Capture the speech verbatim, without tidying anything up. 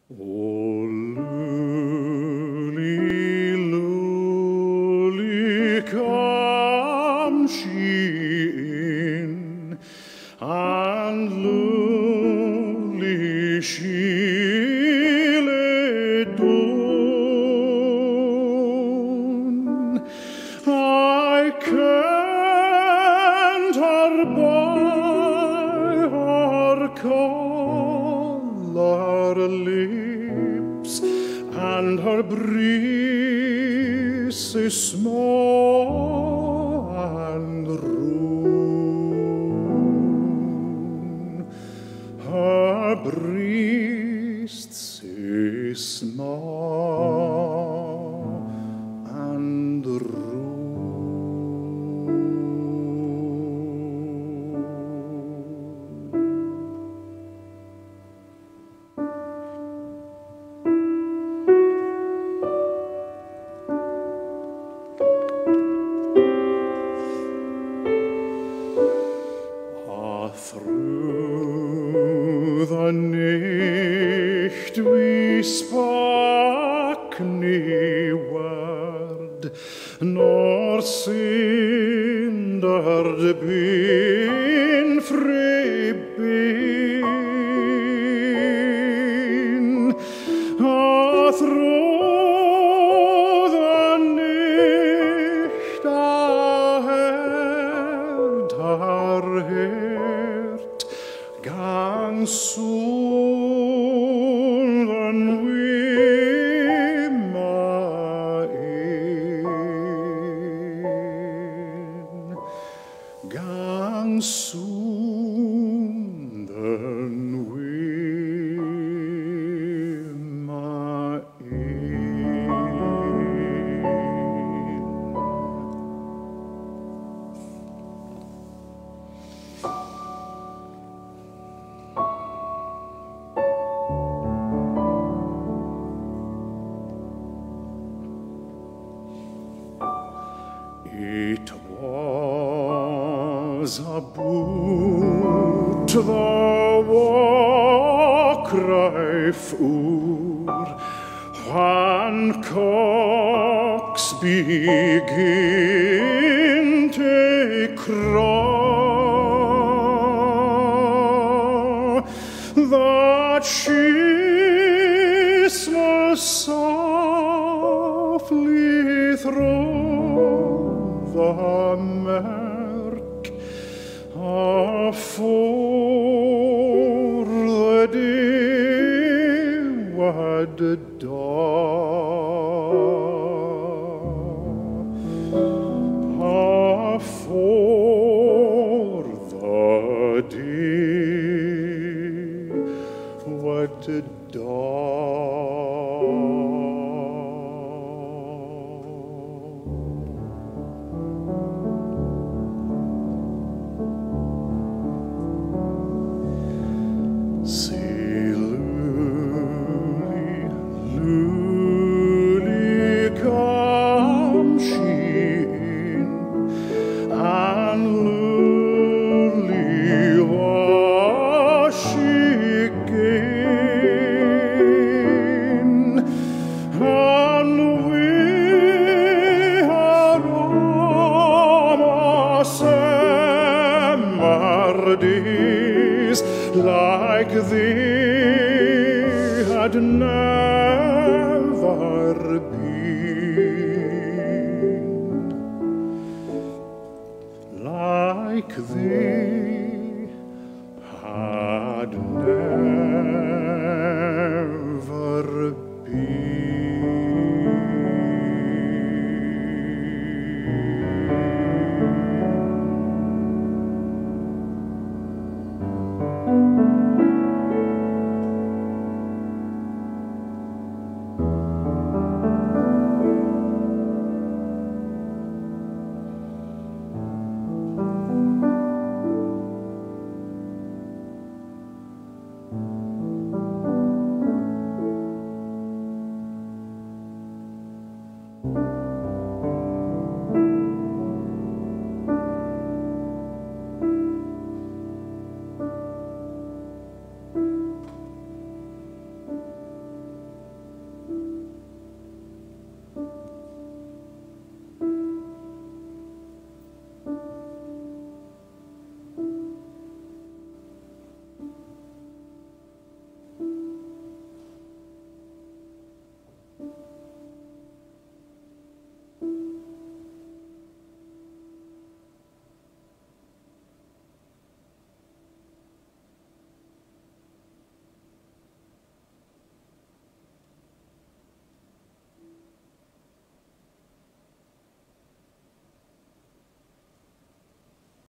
O Luli, Luli, come she in, and Luli she lay down. I kent her by her collar lips, and her breast is small and round. Her breast is small and round. Through the night we spake nie word, nor synder'd been free been. Ah, through the night I heard her heart gang soon than we mine, gang soon than we It was about the war-cry for when cocks begin to crow, that she must softly throw the merk afore the day wad dawn, afore the day wad dawn. Say, Luli, Luli, come she in, and Luli was she again, and we had all summer days like they had never been, like they had never been.